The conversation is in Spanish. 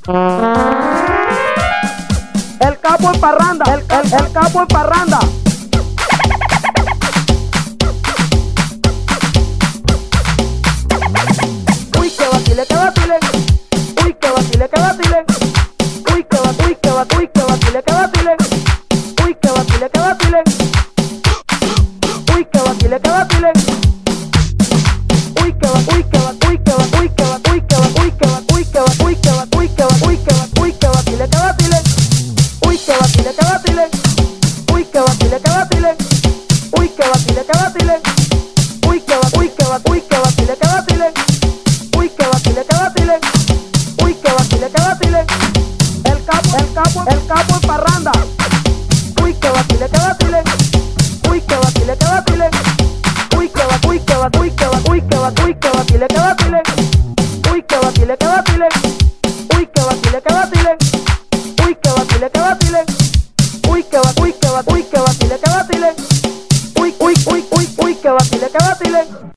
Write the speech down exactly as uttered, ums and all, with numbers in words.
El capo en parranda, el, el, el capo en parranda. Uy, que vacile, que vacile. Uy, que vacile, que vacile. Uy, que va, uy, que va, uy, que vacile, que vacile. Uy, que vacile, que vacile. Uy, que vacile, que vacile. Uy, que va, uy, que va, uy, que va, uy, que va, uy, que va, uy, que va, uy, que va, uy, que va, uy, que va, uy, que va, uy, que vacile, que vacile. Uy, que vacile, que vacile. Uy, que vacile, que vacile. Uy, que vacile, que vacile. Uy, que va, uy, que va, uy, que vacile, que vacile. Uy, que vacile, que vacile. Uy, que vacile, que vacile. El capo, el capo, el capo en parranda. Uy, que vacile, que vacile. Uy, que vacile, que vacile. Uy, que va, uy, que va, uy, que va, uy, que va, uy, que vacile, que vacile. Uy, que vacile, que vacile. Uy, que vacile, que vacile. Uy, que vacile, que vacile. Uy, que va, uy, que va, uy, que vacile, que vacile. Uy, uy, uy, uy, uy, que vacile, que vacile.